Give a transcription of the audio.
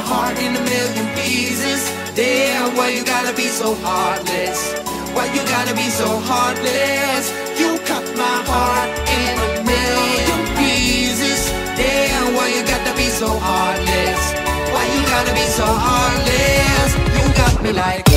heart in a million pieces. Damn, why you gotta be so heartless? Why you gotta be so heartless? You cut my heart in a million pieces. Damn, why you gotta be so heartless? Why you gotta be so heartless? You got me like